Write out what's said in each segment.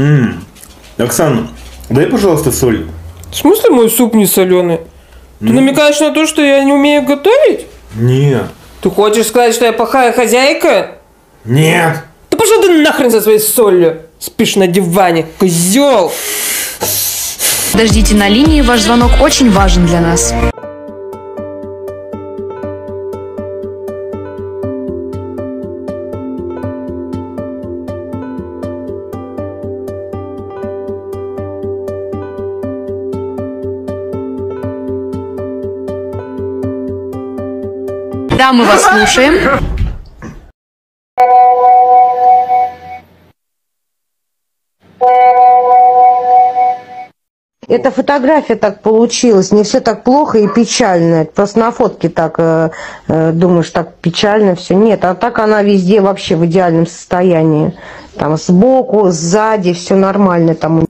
Оксана, дай, пожалуйста, соль. В смысле мой суп не соленый? Ты намекаешь на то, что я не умею готовить? Нет. Ты хочешь сказать, что я плохая хозяйка? Нет. Да пошел ты нахрен со своей солью. Спишь на диване, козел. Подождите на линии, ваш звонок очень важен для нас. Да, мы вас слушаем. Эта фотография так получилась, не все так плохо и печально. Просто на фотке так думаешь, так печально все. Нет, а так она везде вообще в идеальном состоянии. Там сбоку, сзади, все нормально там.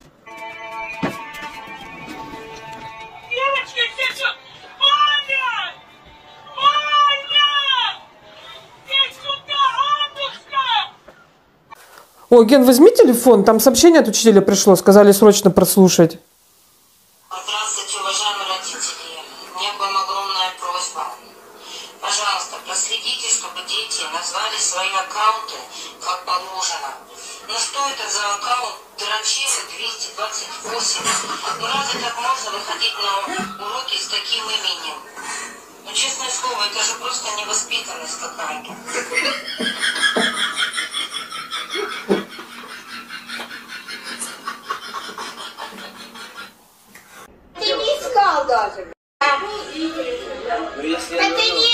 Ой, Ген, возьми телефон, там сообщение от учителя пришло, сказали срочно прослушать. Здравствуйте, уважаемые родители. У меня к вам огромная просьба. Пожалуйста, проследите, чтобы дети назвали свои аккаунты как положено. Ну что это за аккаунт Дрочила 228? Ну разве так можно выходить на уроки с таким именем? Ну честное слово, это же просто невоспитанность какая-то. Ты не искал даже. Это не